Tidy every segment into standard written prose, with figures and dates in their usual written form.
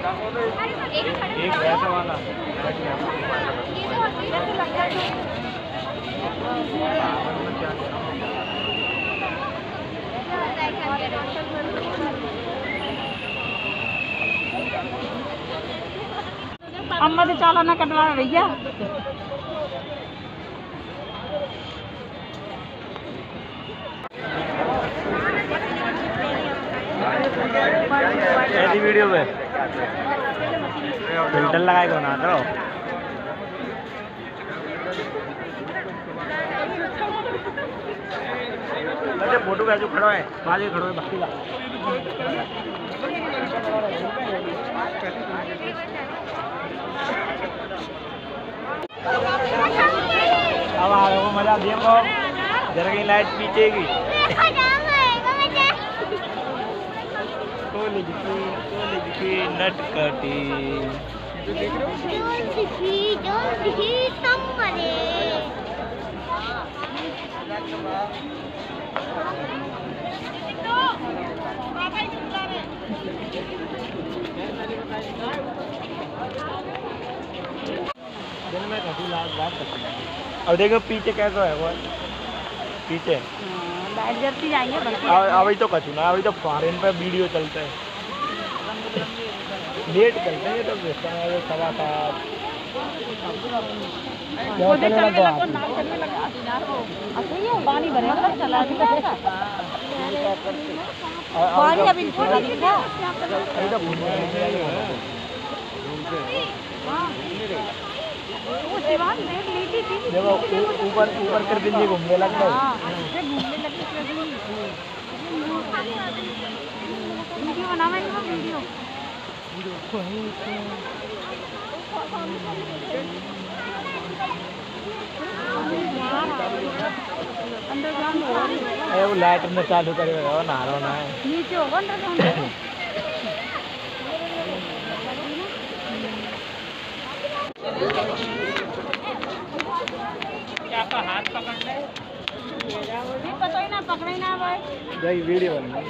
एक वैसा वाला अम्मा से चालाना कटवा भैया। ऐसी वीडियो पे फिल्टर लगाएगा ना करो। फोटो का जो खड़ा है बाजे खड़ो है भक्ति का। अब आ रहा मजा देखो जरा की लाइट पीछे की नटकटी दिन में काफी बात करते हैं। अब देखो पीछे कैसा है वो पीछे लाइट जलती जाएंगे। अभी तो कचू ना अभी तो फॉरेन पे वीडियो चलते हैं लेट चलते हैं तो सवा सात पानी भरे चला पानी अभी देखो ऊपर ऊपर कर दिन घूमने लगता है। वीडियो बनावा वीडियो वो लाइट में चालू करेगा नहा रहा है नीचे होगा क्या हाथ पकड़ना है पता ही ना पकड़े ना भाई वीडियो बन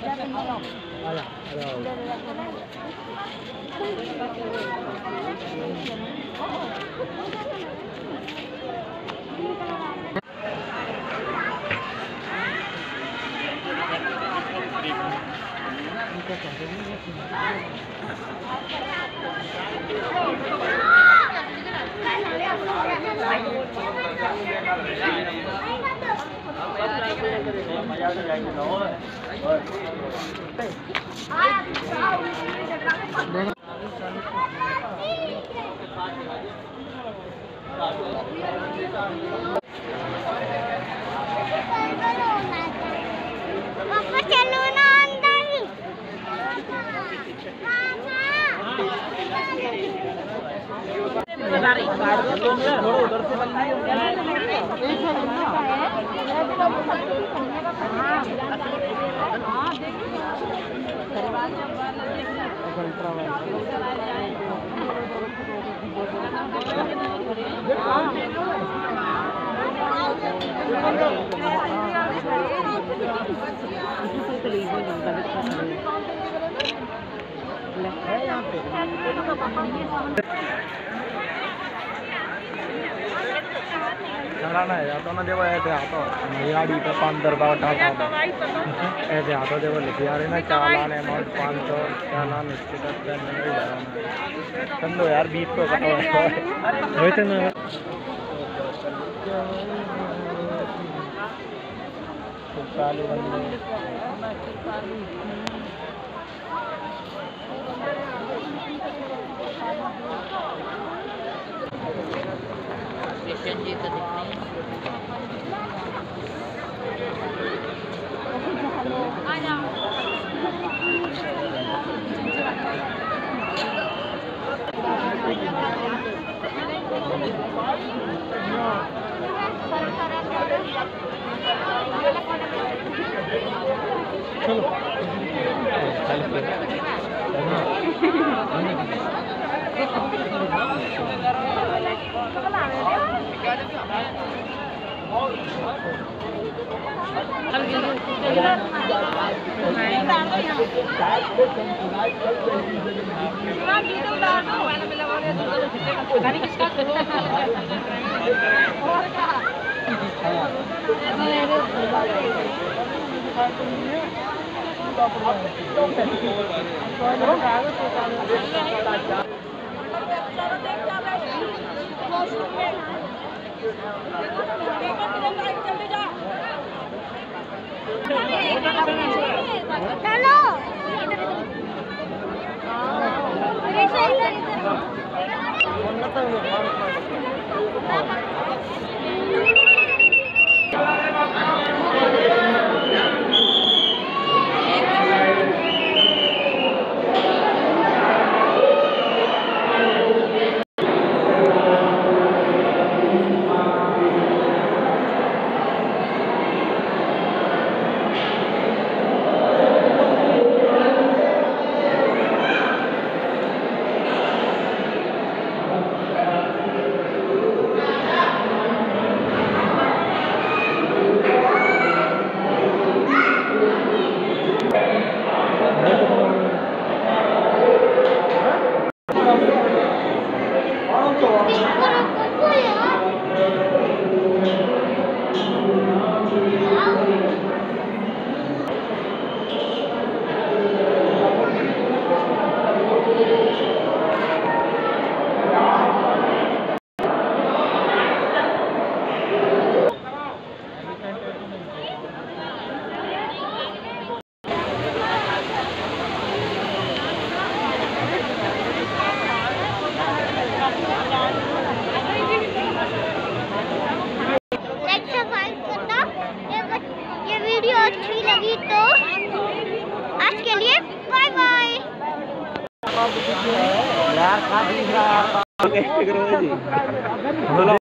चलाना है या तो ना देखो ऐसे आता गाड़ी पे 500 टाटा ऐसे आता देखो लिखे आ रहे ना चालान अमाउंट 500 चालान समझो यार 20 तो कटा ना चालू जी तो आ जाओ चलो चलो ये वीडियो अच्छी लगी तो आज के लिए बाय बाय।